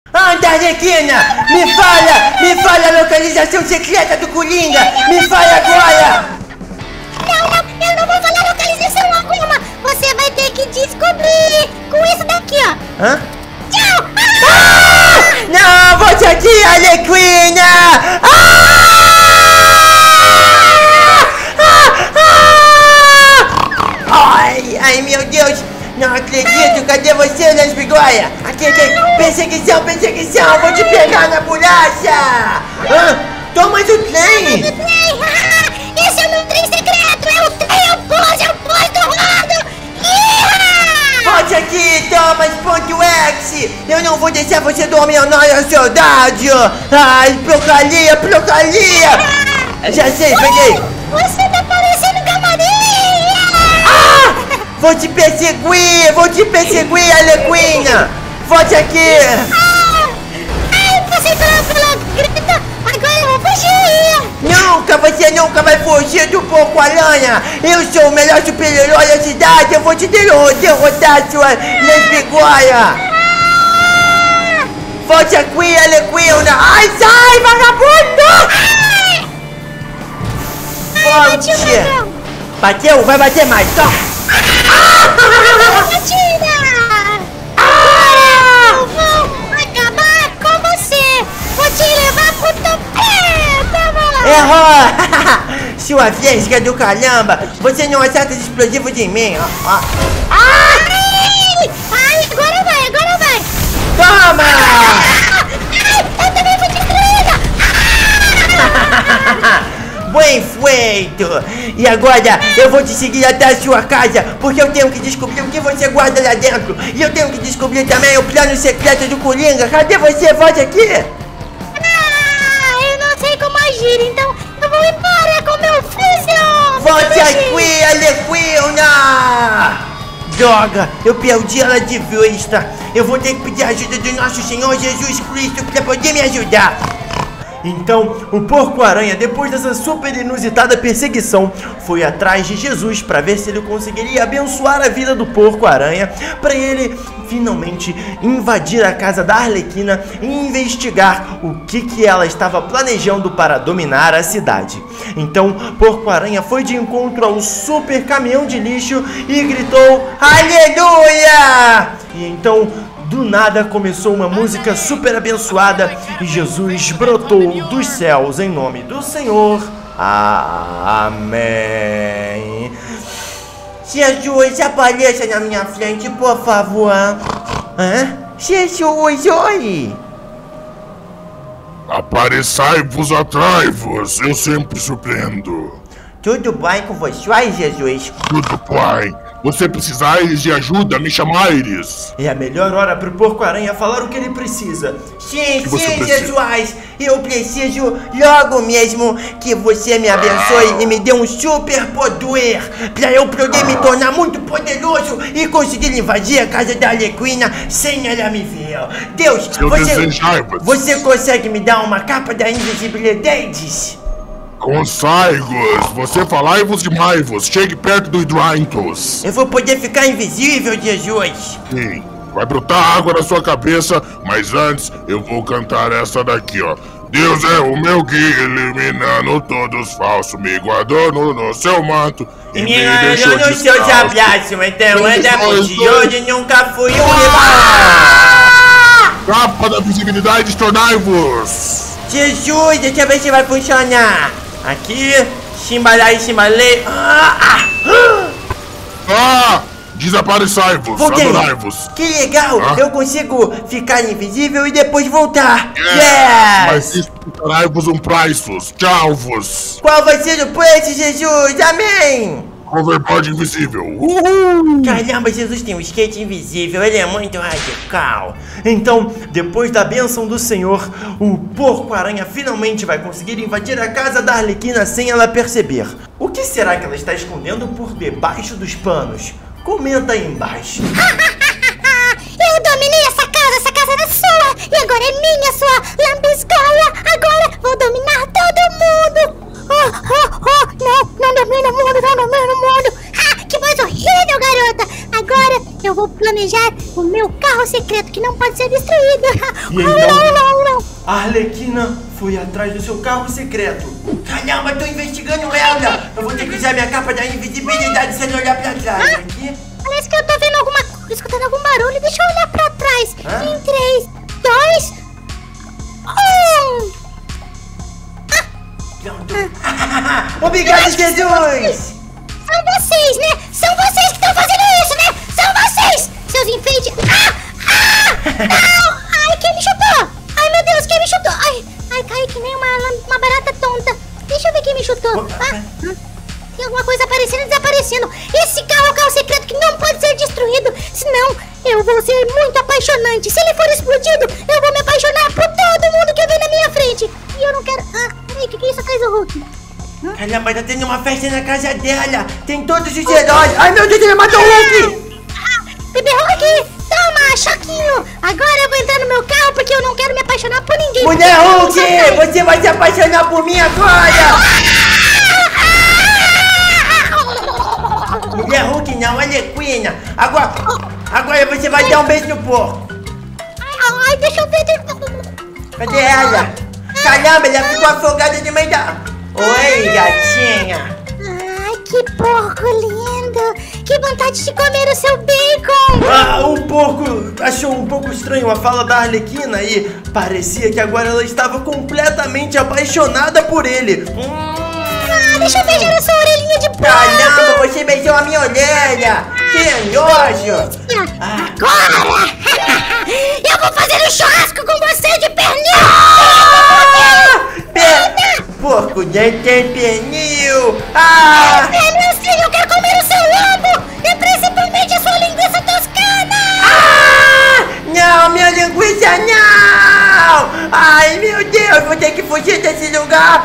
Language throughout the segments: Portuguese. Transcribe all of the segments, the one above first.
Anda, Arlequina! Me fala a localização secreta do Coringa! Me fala agora! Não, eu não vou falar localização alguma! Você vai ter que descobrir com isso daqui, ó! Hã? Tchau! Não, volte aqui, Arlequina! Ai, meu Deus! Não acredito! Cadê você, Lesbigóia? Aqui! Perseguição! Vou te pegar na bolacha! Toma do trem! Esse é o meu trem secreto! É o pós do rodo! Volte aqui, Thomas Ponto X! Eu não vou deixar você dormir a nossa saudade! Ai, Procalia! Já sei, peguei! Você tá parecendo camarim! Vou te perseguir, Arlequina! Volte aqui! Você pela grita! Agora eu vou fugir! Você nunca vai fugir do Porco-Aranha! Eu sou o melhor super-herói da cidade! Eu vou te derrotar, sua lesbigóia! Volte aqui, Arlequina! Ai, sai, vagabundo! Volte! Bateu? Vai bater mais, só! Batida! Eu vou acabar com você! Vou te levar pro topé! Errou! Sua vesga do caramba! Você não acerta os explosivos em mim! Ai, agora vai! Toma! Eu também fui destruída! Bem feito! E agora eu vou te seguir até a sua casa, porque eu tenho que descobrir o que você guarda lá dentro. E eu tenho que descobrir também o plano secreto do Coringa. Cadê você? Volte aqui! Eu não sei como agir, então eu vou embora com meu fuzil! Volte aqui, Arlequina! Droga, eu perdi ela de vista. Eu vou ter que pedir a ajuda do nosso Senhor Jesus Cristo para poder me ajudar. Então, o Porco-Aranha, depois dessa super inusitada perseguição, foi atrás de Jesus para ver se ele conseguiria abençoar a vida do Porco-Aranha, para ele finalmente invadir a casa da Arlequina e investigar o que ela estava planejando para dominar a cidade. Então, Porco-Aranha foi de encontro ao super caminhão de lixo e gritou: Aleluia! E então, do nada começou uma música super abençoada e Jesus brotou dos céus em nome do Senhor. Amém. Jesus, apareça na minha frente, por favor. Jesus, oi. Apareçai-vos, atrai-vos, eu sempre surpreendo. Tudo bem com você, Jesus? Tudo bem. Você precisais de ajuda, me chamaires. É a melhor hora pro Porco-Aranha falar o que ele precisa. Sim, Jesus, eu preciso logo mesmo que você me abençoe e me dê um super poder pra eu poder me tornar muito poderoso e conseguir invadir a casa da Arlequina sem ela me ver. Deus, você consegue me dar uma capa da invisibilidade? Consaigos, você falai-vos demais-vos, chegue perto do Hidrantos. Eu vou poder ficar invisível, Jesus. Sim, vai brotar água na sua cabeça, mas antes eu vou cantar essa daqui, ó. Deus é o meu guia, eliminando todos falsos, me guardou no seu manto e me deixou no seu abraço, então anda de hoje nunca fui um rival. Capa da visibilidade, tornai-vos. Jesus, deixa eu ver se vai funcionar. Aqui, chimbalai, chimbalei. Desapareçai-vos, adorai-vos. Que legal, eu consigo ficar invisível e depois voltar. Mas isso dará-vos um preço. Tchau-vos. Qual vai ser o preço, Jesus? Amém. Hoverboard invisível. Caramba, Jesus tem um skate invisível, ele é muito radical. Então, depois da bênção do Senhor, o Porco-Aranha finalmente vai conseguir invadir a casa da Arlequina sem ela perceber. O que será que ela está escondendo por debaixo dos panos? Comenta aí embaixo. Eu dominei essa casa era sua, e agora é minha, sua lambisgoia. Agora vou dominar todo mundo. Não domina o mundo. Que coisa horrível, garota. Agora eu vou planejar o meu carro secreto que não pode ser destruído. E então, a Arlequina foi atrás do seu carro secreto. Caramba, tô investigando ela. Eu vou ter que usar minha capa da invisibilidade sem olhar pra trás. Aqui. Parece que eu tô vendo escutando algum barulho. Deixa eu olhar pra trás. Em 3, 2, 1. Pronto. Obrigado, Jesus. São vocês, né? São vocês que estão fazendo isso, né? São vocês, seus enfeites. Não! Ai, quem me chutou? Ai, meu Deus, quem me chutou? Ai, caí que nem uma barata tonta. Deixa eu ver quem me chutou. Tem alguma coisa aparecendo e desaparecendo. Esse carro é o carro secreto que não pode ser destruído. Senão, eu vou ser muito apaixonante. Se ele for explodido, eu vou me apaixonar por todo mundo que eu ver na minha frente. E eu não quero... peraí, o que é isso atrás do Hulk? Caramba, tá tendo uma festa na casa dela. Tem todos os heróis. Ai, meu Deus, ele matou o Hulk. Bebê Hulk, toma, choquinho. Agora eu vou entrar no meu carro porque eu não quero me apaixonar por ninguém. Mulher Hulk, você vai se apaixonar por mim agora. Mulher Hulk não, Arlequina. Agora você vai dar um beijo no porco. Ai, deixa eu ver. Cadê ela? Caramba, ela ficou afogada no meio da... Oi, gatinha. Ai, que porco lindo. Que vontade de comer o seu bacon. O porco achou um pouco estranho a fala da Arlequina e parecia que agora ela estava completamente apaixonada por ele. Deixa eu beijar a sua orelhinha de porco. Caramba, você beijou a minha orelha. Que nojo. Agora eu vou fazer um churrasco com você de pernil. Porco nem tem pernil. Pernil sim, eu quero comer o seu lombo. E principalmente a sua linguiça toscana. Não, minha linguiça não. Ai, meu Deus, vou ter que fugir desse lugar.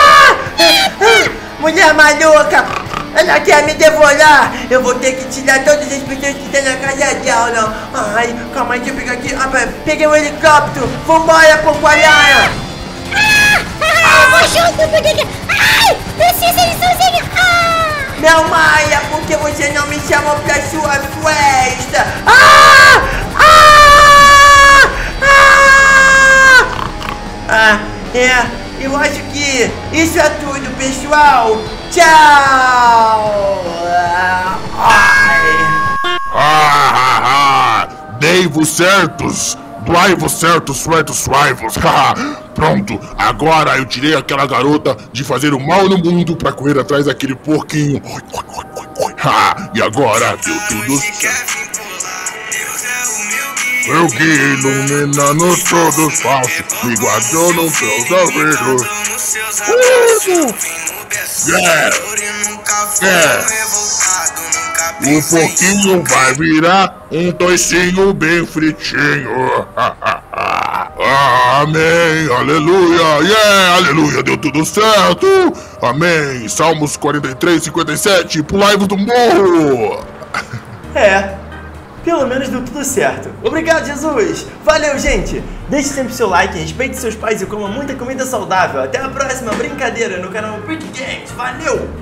Mulher maluca, ela quer me devorar. Eu vou ter que tirar todas as pessoas que estão na casa dela. Ai, calma aí, deixa eu pegar aqui. Peguei um helicóptero. Vambora, porco-aranha. Eu vou junto porque... Ai, precisa ir sozinho. Não, Maia, porque você não me chamou pra sua festa. Eu acho que isso é tudo, pessoal. Tchau. Dei-vos certos. Doai-vos certos, rivals. Pronto, agora eu tirei aquela garota de fazer o mal no mundo pra correr atrás daquele porquinho. E agora deu tudo certo. Eu que iluminando todos falsos, me guardou no seu ouvidos. O porquinho vai virar um toicinho bem fritinho. Amém, aleluia, aleluia, deu tudo certo. Amém, Salmos 43, 57, pulai-vos do morro. Pelo menos deu tudo certo. Obrigado, Jesus. Valeu, gente. Deixe sempre seu like, respeite seus pais e coma muita comida saudável. Até a próxima brincadeira no canal Quick Games. Valeu!